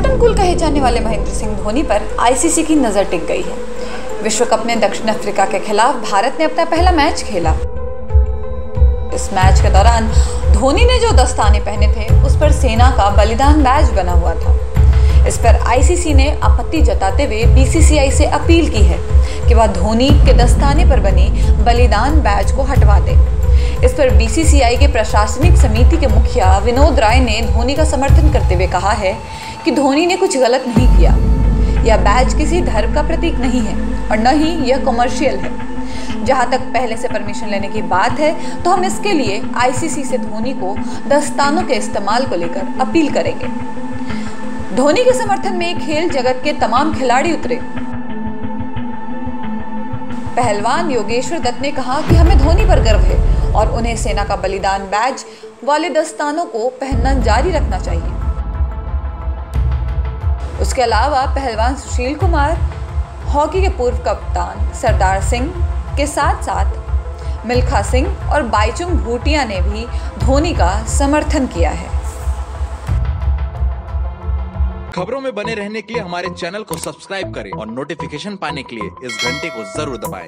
Captain cool कहे जाने वाले महेंद्र सिंह धोनी पर आईसीसी की नजर टिक गई है। विश्व कप में दक्षिण अफ्रीका के खिलाफ भारत ने अपना पहला मैच खेला। इस मैच के दौरान धोनी ने जो दस्ताने पहने थे उस पर सेना का बलिदान बैज बना हुआ था। इस पर आईसीसी ने आपत्ति जताते हुए बीसीसीआई से अपील की है कि वह धोनी के दस्ताने पर बनी बलिदान बैज को हटवा दे। इस पर बीसीसीआई के प्रशासनिक समिति के मुखिया विनोद राय ने धोनी का समर्थन करते हुए कहा है कि धोनी ने कुछ गलत नहीं किया। यह बैज किसी धर्म का प्रतीक नहीं है और न ही यह कमर्शियल है। जहां तक पहले से परमिशन लेने की बात है तो हम इसके लिए आईसीसी से धोनी को दस्तानों के इस्तेमाल को लेकर अपील करेंगे। धोनी के समर्थन में खेल जगत के तमाम खिलाड़ी उतरे। पहलवान योगेश्वर दत्त ने कहा कि हमें धोनी पर गर्व है और उन्हें सेना का बलिदान बैज वाले दस्तानों को पहनना जारी रखना चाहिए। उसके अलावा पहलवान सुशील कुमार, हॉकी के पूर्व कप्तान सरदार सिंह के साथ साथ मिल्खा सिंह और बाईचुंग भूटिया ने भी धोनी का समर्थन किया है। खबरों में बने रहने के लिए हमारे चैनल को सब्सक्राइब करें और नोटिफिकेशन पाने के लिए इस घंटे को जरूर दबाएं।